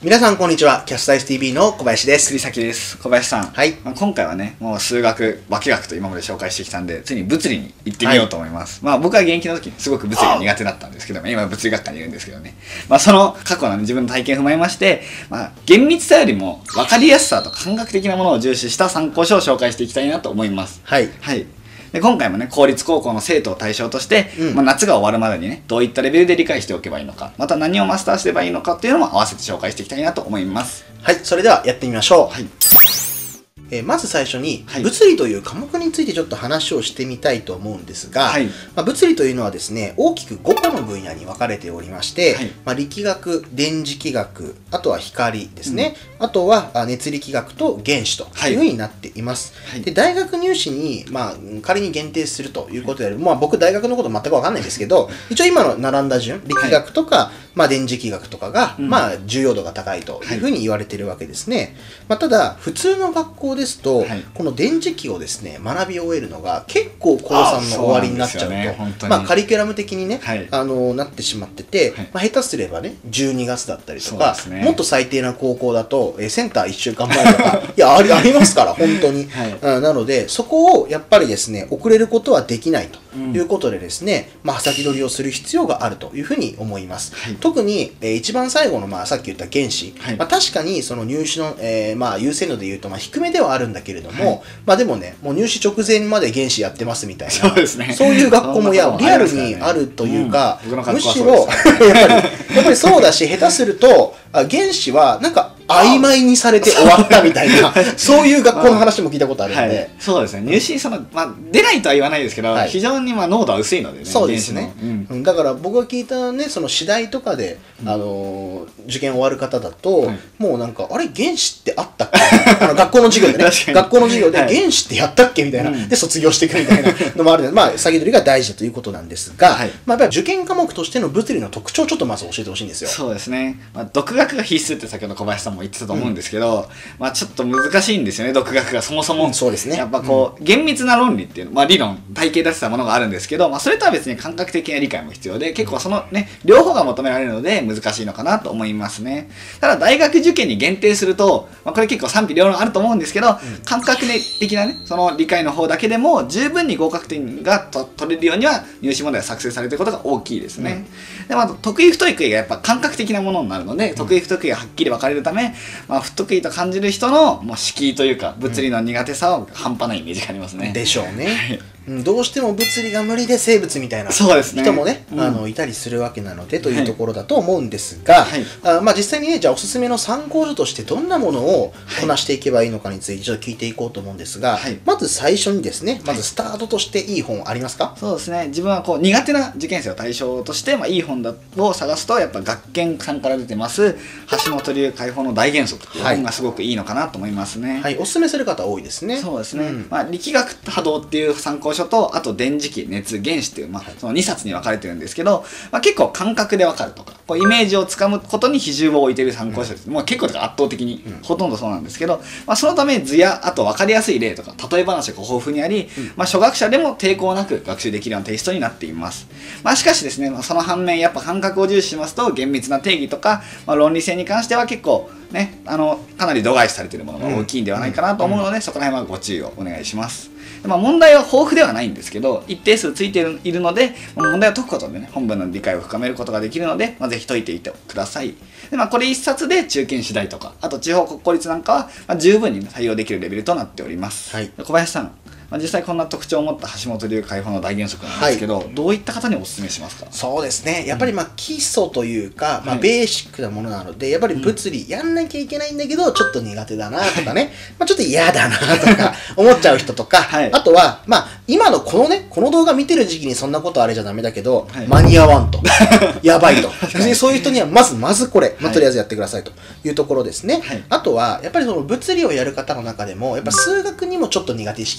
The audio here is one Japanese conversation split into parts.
皆さんこんにちは。キャスタイス TV の小林です。 栗崎です。小林さん。 はい。 今回はね、もう数学、化学と今まで紹介してきたんで、ついに物理に行ってみようと思います。僕は現役の時にすごく物理が苦手だったんですけども、今物理学科にいるんですけどね。その過去の、自分の体験を踏まえまして、厳密さよりも分かりやすさと感覚的なものを重視した参考書を紹介していきたいなと思います。 はい。 はい。で今回もね、公立高校の生徒を対象として、夏が終わるまでにね、どういったレベルで理解しておけばいいのか、また何をマスターすればいいのかっていうのも合わせて紹介していきたいなと思います。 はい、それではやってみましょう。 はい。 まず最初に、 はい、 物理という科目についてちょっと話をしてみたいと思うんですが、はい、物理というのはですね、大きく5個の分野に分かれておりまして、はい、力学、電磁気学、あとは光ですね、あとは熱力学と原子というふうになっています。はい、で大学入試に、仮に限定するということで、僕大学のこと全く分かんないんですけど、一応今の並んだ順、力学とか、電磁気学とかが、重要度が高いというふうに言われているわけですね。ただ、普通の学校ですと、この電磁気をですね、学び終えるのが結構高3の終わりになっちゃうと、カリキュラム的にね、なってしまってて、下手すればね、12月だったりとか、もっと最低な高校だと、センター1週間前とか、いや、ありますから、本当に。なので、そこをやっぱりですね、遅れることはできないということでですね、先取りをする必要があるというふうに思います。特に、一番最後の、さっき言った原子、確かにその入試の、優先度で言うと、低めではあるんだけれども、でもね、もう入試直前まで原子やってますみたいな、そういう学校もリアルにあるというか、むしろ、やっぱりそうだし、下手すると、原子はなんか曖昧にされて終わったみたいな、そういう学校の話も聞いたことあるので。 そうですね、入試、出ないとは言わないですけど、非常に濃度は薄いのでね。 そうですね。だから僕が聞いたね、その次第とかで、受験終わる方だと、もうなんか、あれ、原子ってあったっけ学校の授業でね、学校の授業で原子ってやったっけみたいな、で、卒業していくみたいなのもあるので、先取りが大事ということなんですが、やっぱり受験科目としての物理の特徴をちょっとまず教えてほしいんですよ。 そうですね。独学が必須って先ほど小林さんも言ってたと思うんですけど、ちょっと難しいんですよね、独学がそもそも。 そうですね。 やっぱこう、厳密な論理っていうの、理論、体系出せたものがあるんですけど、それとは別に感覚的な理解も必要で、結構そのね、両方が求められるので難しいのかなと思いますね。ただ大学受験に限定すると、これ結構賛否両論あると思うんですけど、感覚的なね、その理解の方だけでも十分に合格点が取れるようには入試問題が作成されていることが大きいですね。で、得意不得意がやっぱ感覚的なものになるので、得意不得意がはっきり分かれるため、不得意と感じる人の敷居というか物理の苦手さは半端ないイメージがありますね。 でしょうね。どうしても物理が無理で生物みたいな人もね、いたりするわけなのでというところだと思うんですが、実際にね、じゃあおすすめの参考書としてどんなものをこなしていけばいいのかについてちょっと聞いていこうと思うんですが、まず最初にですね、まずスタートとしていい本ありますか？ そうですね、自分はこう苦手な受験生を対象として、いい本を探すとやっぱ学研さんから出てます橋本流解放の大原則っていう本がすごくいいのかなと思いますね。 おすすめする方多いですね。 そうですね、力学波動っていう参考書と、あと電磁気、熱、原子っていう、その2冊に分かれてるんですけど、結構感覚で分かるとか、こうイメージをつかむことに比重を置いている参考書です。もう結構圧倒的に、ほとんどそうなんですけど、そのため図や、あと分かりやすい例とか、例え話が豊富にあり、初学者でも抵抗なく学習できるようなテイストになっています。しかしですね、その反面、やっぱ感覚を重視しますと、厳密な定義とか、論理性に関しては結構、ね、かなり度外視されているものが大きいんではないかなと思うので、そこら辺はご注意をお願いします。問題は豊富ではないんですけど、一定数ついているので、問題を解くことでね、本文の理解を深めることができるので、ぜひ解いていってください。で、これ一冊で中堅次第とか、あと地方国公立なんかは、十分に対応できるレベルとなっております。小林さん、実際こんな特徴を持った橋本流解放の大原則なんですけど、どういった方にお勧めしますか？ そうですね、やっぱり基礎というか、ベーシックなものなので、やっぱり物理やんなきゃいけないんだけど、ちょっと苦手だなとかね、ちょっと嫌だなとか思っちゃう人とか、あとは、今のこの動画見てる時期にそんなことあれじゃダメだけど、間に合わんと、やばいと、そういう人にはまずこれ、とりあえずやってくださいというところですね。あとは、やっぱりその物理をやる方の中でも、やっぱ数学にもちょっと苦手意識があって、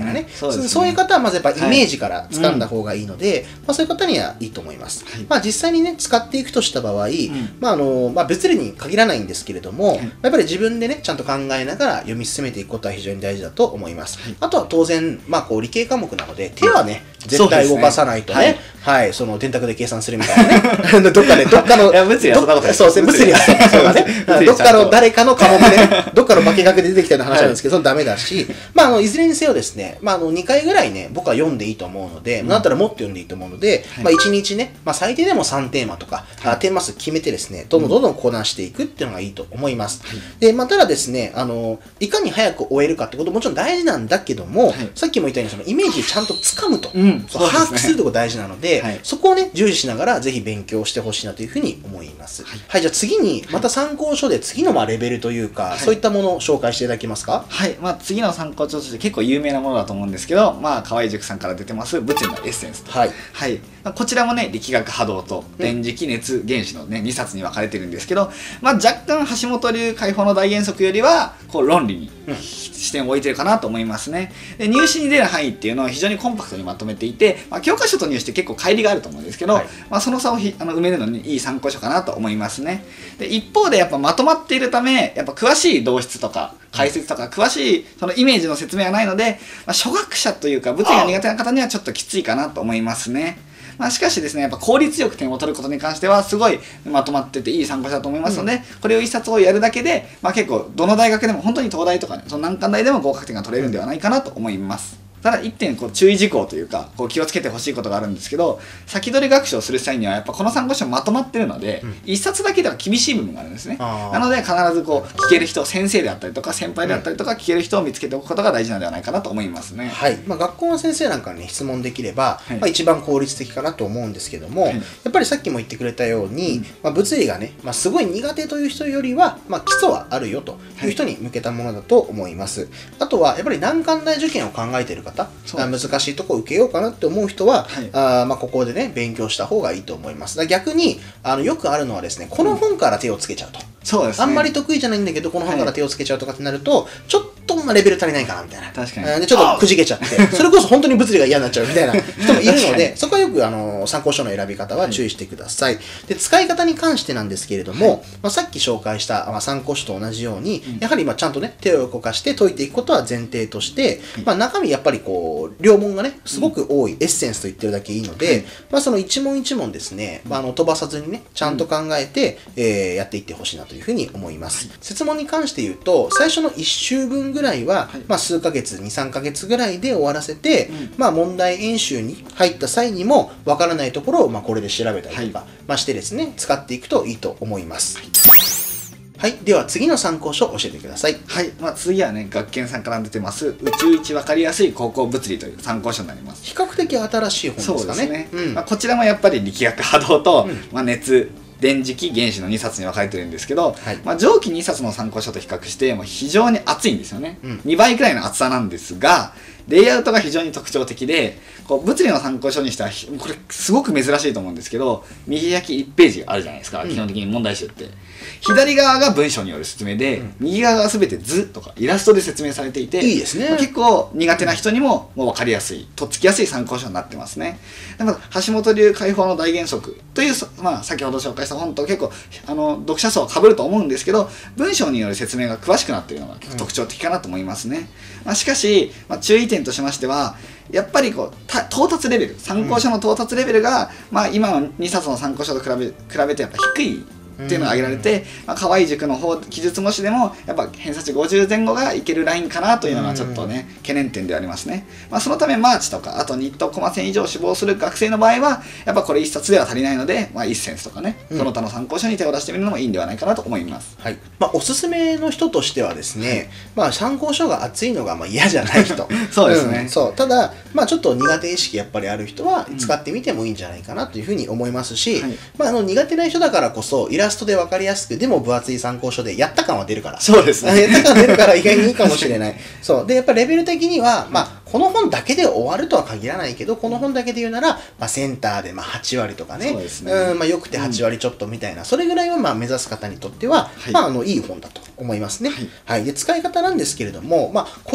いなね、そういう方はまずやっぱイメージから掴んだ方がいいので、そういう方にはいいと思います。実際にね使っていくとした場合、物理に限らないんですけれども、やっぱり自分でねちゃんと考えながら読み進めていくことは非常に大事だと思います。あとは当然理系科目なので手はね絶対動かさないとね、その電卓で計算するみたいなねどっかの物理はそんなことない。 そう物理はそうだねどっかの誰かの科目でねどっかの化学で出てきたような話なんですけど、それダメだし、いずれにせよですね、2回ぐらいね僕は読んでいいと思うので、だったらもっと読んでいいと思うので、1日ね、最低でも3テーマとかテーマ数決めてですね、どんどんこなしていくっていうのがいいと思います。でただですね、いかに早く終えるかってこともちろん大事なんだけども、さっきも言ったようにそのイメージちゃんとつかむと、把握するところ大事なので、そこをね重視しながらぜひ勉強してほしいなというふうに思います。じゃあ次にまた参考書で次のレベルというか、そういったものを紹介していただけますか？ 次の参考書として結構有名なものだと思うんですけど、河合塾さんから出てます物理のエッセンスと、こちらもね力学波動と電磁気熱原子のね2冊に分かれてるんですけど、若干橋本流解放の大原則よりは論理に視点を置いてるかなと思いますね。で入試に出る範囲っていうのを非常にコンパクトにまとめていて、教科書と入試って結構乖離があると思うんですけど、その差を埋めるのにいい参考書かなと思いますね。で一方でやっぱまとまっているためやっぱ詳しい導出とか解説とか詳しいそのイメージの説明はないので、初学者というか物理が苦手な方にはちょっときついかなと思いますね。しかしですね、やっぱ効率よく点を取ることに関してはすごいまとまってていい参考書だと思いますので、これを一冊をやるだけで、結構どの大学でも本当に東大とかね、その難関大でも合格点が取れるんではないかなと思います。ただ一点注意事項というか気をつけてほしいことがあるんですけど、先取り学習をする際にはやっぱこの参考書まとまってるので、一冊だけでは厳しい部分があるんですね。なので必ず聞ける人、先生であったりとか先輩であったりとか聞ける人を見つけておくことが大事なのではないかなと思いますね。 学校の先生なんかに質問できれば、一番効率的かなと思うんですけども、やっぱりさっきも言ってくれたように、物理がね、すごい苦手という人よりは、基礎はあるよという人に向けたものだと思います。あとはやっぱり難関大受験を考えている方、難しいとこ受けようかなって思う人は、ここでね勉強した方がいいと思います。逆によくあるのはですね、この本から手をつけちゃうと、あんまり得意じゃないんだけどこの本から手をつけちゃうとかってなると、ちょっとレベル足りないかなみたいな、 確かにでちょっとくじけちゃってそれこそ本当に物理が嫌になっちゃうみたいな人もいるのでそこはよく参考書の選び方は注意してください。で使い方に関してなんですけれども、さっき紹介した参考書と同じように、やはりちゃんとね手を動かして解いていくことは前提として、中身やっぱり両問がねすごく多い、エッセンスと言ってるだけいいので、その一問一問ですね、飛ばさずにねちゃんと考えて、やっていってほしいなというふうに思います。設問に関して言うと最初の1週分ぐらいは、数ヶ月 2,3 ヶ月ぐらいで終わらせて、問題演習に入った際にもわからないところをこれで調べたりとか、してですね使っていくといいと思います。では次の参考書を教えてください。 次はね、学研さんから出てます宇宙一わかりやすい高校物理という参考書になります。 比較的新しい本ですかね。 そうですね。こちらもやっぱり力学波動と、熱電磁気原子の2冊に分かれてるんですけど、上記2冊の参考書と比較して非常に厚いんですよね。2倍くらいの厚さなんですが、レイアウトが非常に特徴的で、物理の参考書にしてはこれすごく珍しいと思うんですけど、右書き1ページあるじゃないですか、基本的に問題集って。左側が文章による説明で、右側が全て図とかイラストで説明されていて、 いいですね。 結構苦手な人にも分かりやすい、とっつきやすい参考書になってますね。橋本流解放の大原則という、先ほど紹介した本と結構読者層は被ると思うんですけど、文章による説明が詳しくなっているのが特徴的かなと思いますね。しかし、注意点としましては、やっぱり到達レベル、参考書の到達レベルが、今の2冊の参考書と比べてやっぱ低いっていうのが挙げられて、河合塾の方記述模試でもやっぱ偏差値50前後がいけるラインかなというのがちょっとね懸念点でありますね。そのためマーチとかあとニットコマ線以上志望する学生の場合はやっぱこれ1冊では足りないので、1センスとかね、その他の参考書に手を出してみるのもいいんではないかなと思います。 おすすめの人としてはですね、参考書が厚いのが嫌じゃない人そうですね、 ただちょっと苦手意識やっぱりある人は使ってみてもいいんじゃないかなというふうに思いますし、苦手な人だからこそイラストで分かりやすくでも分厚い参考書でやった感は出るから、 そうですね、 やった感出るから意外にいいかもしれないでやっぱレベル的にはこの本だけで終わるとは限らないけど、この本だけで言うなら、センターで8割とかね、よくて8割ちょっとみたいな、それぐらいは目指す方にとっては、いい本だと思いますね。で使い方なんですけれども、これをね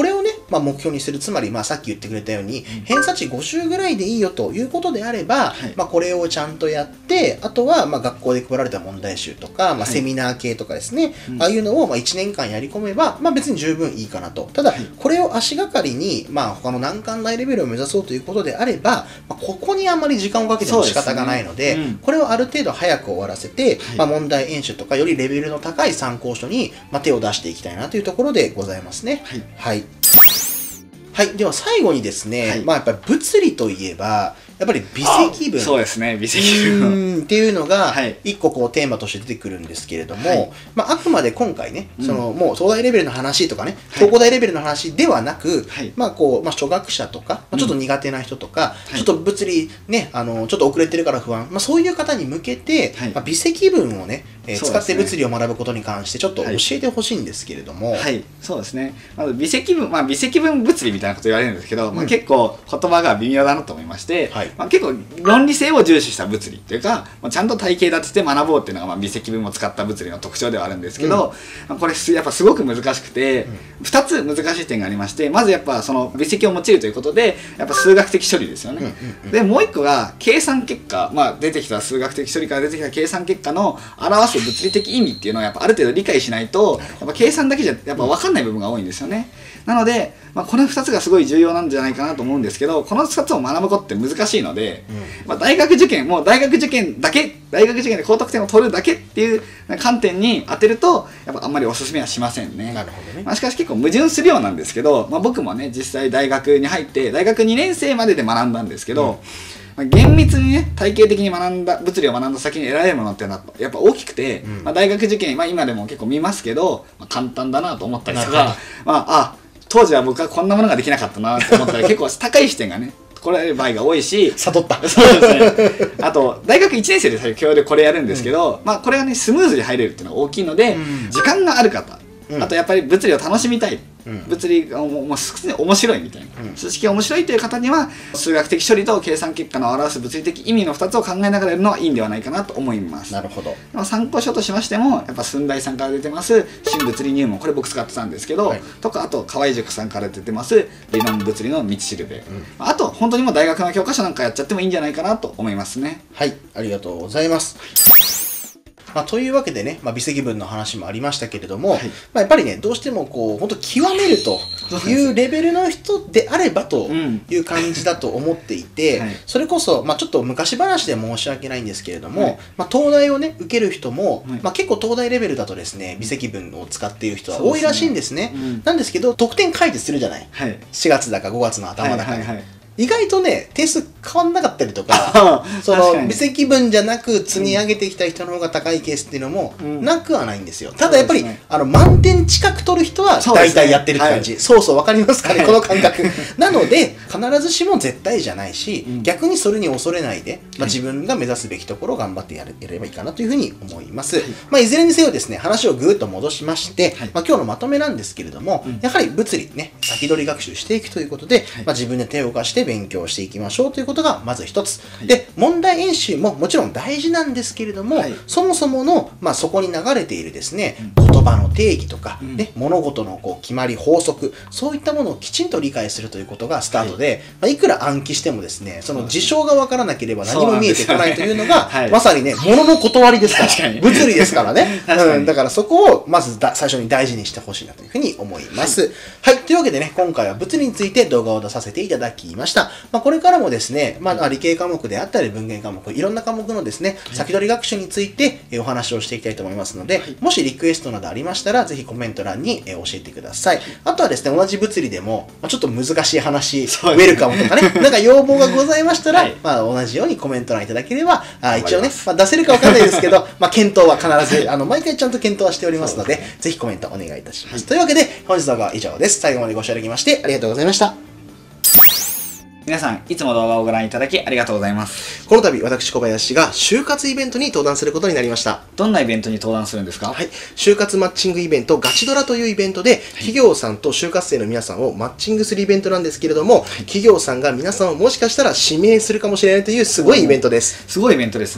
まあ、目標にする、つまりまあさっき言ってくれたように、偏差値50ぐらいでいいよということであれば、まあ、これをちゃんとやって、あとはまあ学校で配られた問題集とか、まあ、セミナー系とかですね、ああいうのをまあ1年間やり込めば、まあ、別に十分いいかなと。ただ、これを足がかりに、まあ、他の難関大レベルを目指そうということであれば、まあ、ここにあんまり時間をかけても仕方がないので、これをある程度早く終わらせて、まあ、問題演習とかよりレベルの高い参考書に、まあ、手を出していきたいなというところでございますね。はい。はい。では最後にですね、まあやっぱり物理といえば、やっぱり微積分。 そうですね、微積分。 っていうのが、一個こうテーマとして出てくるんですけれども、まああくまで今回ね、そのもう東大レベルの話とかね、東工大レベルの話ではなく、まあこう、まあ初学者とか、ちょっと苦手な人とか、ちょっと物理ね、ちょっと遅れてるから不安、まあそういう方に向けて、まあ微積分をね、使って物理を学ぶことに関してちょっと教えてほしいんですけれども。 はい、そうですね。まず微積分、まあ微積分物理みたいなこと言われるんですけど、まあ結構言葉が微妙だなと思いまして、まあ、結構論理性を重視した物理っていうか、ちゃんと体系立てて学ぼうっていうのがまあ微積分を使った物理の特徴ではあるんですけど、これやっぱすごく難しくて、2つ難しい点がありまして、まずやっぱその微積を用いるということでやっぱ数学的処理ですよね。でもう一個が計算結果、まあ、出てきた数学的処理から出てきた計算結果の表す物理的意味っていうのをやっぱある程度理解しないと、やっぱ計算だけじゃやっぱ分かんない部分が多いんですよね。なので、まあ、この2つがすごい重要なんじゃないかなと思うんですけど、この2つを学ぶことって難しいので、まあ、大学受験で高得点を取るだけっていう観点に当てるとやっぱあんまりおすすめはしませんね。 なるほどね。 まあ、しかし結構矛盾するようなんですけど、まあ、僕もね実際大学に入って大学2年生までで学んだんですけど、まあ、厳密にね体系的に学んだ物理を学んだ先に得られるものっていうのはやっぱ大きくて、まあ、大学受験、まあ、今でも結構見ますけど、まあ、簡単だなと思ったりとか、まあ当時は僕はこんなものができなかったなと思ったら結構高い視点がね来られる場合が多いし、 悟った。 そうですね。あと大学1年生で最強でこれやるんですけど、まあこれがねスムーズに入れるっていうのが大きいので、時間がある方、あとやっぱり物理を楽しみたい、物理がもう面白いみたいな、数式が面白いという方には数学的処理と計算結果の表す物理的意味の2つを考えながらやるのはいいんではないかなと思います。 なるほど。 参考書としましてもやっぱ駿台さんから出てます新物理入門、これ僕使ってたんですけど、とかあと河合塾さんから出てます理論物理の道しるべ、あと本当にもう大学の教科書なんかやっちゃってもいいんじゃないかなと思いますね。 はい、ありがとうございます。まあ、というわけでね、まあ、微積分の話もありましたけれども、まあ、やっぱりね、どうしてもこう、本当極めるというレベルの人であればという感じだと思っていて、それこそ、まあ、ちょっと昔話で申し訳ないんですけれども、まあ、東大をね、受ける人も、まあ、結構東大レベルだとですね、微積分を使っている人は多いらしいんですね。なんですけど、得点書いてするじゃない。4月だか5月の頭だかね。意外とね、点数変わんなかったりとか、その微積分じゃなく積み上げてきた人の方が高いケースっていうのもなくはないんですよ。ただやっぱり、満点近く取る人は大体やってるって感じ。そうそう、わかりますかね、この感覚。なので、必ずしも絶対じゃないし、逆にそれに恐れないで、まあ、自分が目指すべきところを頑張ってやればいいかなというふうに思います。まあ、いずれにせよですね、話をぐーっと戻しまして、まあ、今日のまとめなんですけれども、やはり物理ね、先取り学習していくということで、まあ、自分で手を動かして勉強していきましょうということがまず一つ。で、問題演習ももちろん大事なんですけれども、そもそもの、まあ、そこに流れているですね、言葉の定義とか、ね、物事のこう決まり、法則、そういったものをきちんと理解するということがスタートで、まあ、いくら暗記してもですね、その事象がわからなければ何も見えてこないというのが、まさにね、物の断りですから、物理ですからね。だからそこをまず最初に大事にしてほしいなというふうに思います。はい、というわけでね、今回は物理について動画を出させていただきました。まあ、これからもですね、まあ、理系科目であったり文芸科目、いろんな科目のですね、先取り学習についてお話をしていきたいと思いますので、もしリクエストなどありましたら、ぜひコメント欄に教えてください。あとはですね、同じ物理でも、ちょっと難しい話、ウェルカムとかね、なんか要望がございましたら、まあ、同じようにコメント欄いただければ、一応ね、まあ、出せるかわかんないですけど、まあ、検討は必ず、毎回ちゃんと検討はしておりますので、ぜひコメントお願いいたします。というわけで、本日の動画は以上です。最後までご視聴いただきまして、ありがとうございました。 皆さん、いつも動画をご覧いただきありがとうございます。 この度、私小林が就活イベントに登壇することになりました。 どんなイベントに登壇するんですか？ はい。就活マッチングイベント、ガチドラというイベントで、企業さんと就活生の皆さんをマッチングするイベントなんですけれども、企業さんが皆さんをもしかしたら指名するかもしれないというすごいイベントです。 すごいイベントですね。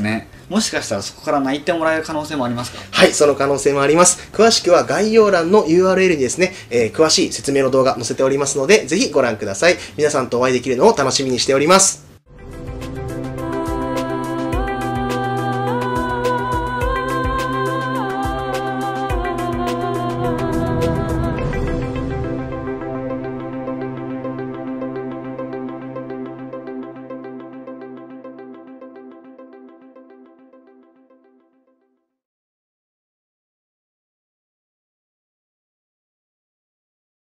もしかしたらそこから泣いてもらえる可能性もありますか？ はい、その可能性もあります。詳しくは概要欄の URL にですね、詳しい説明の動画載せておりますので、ぜひご覧ください。皆さんとお会いできるのを楽しみにしております。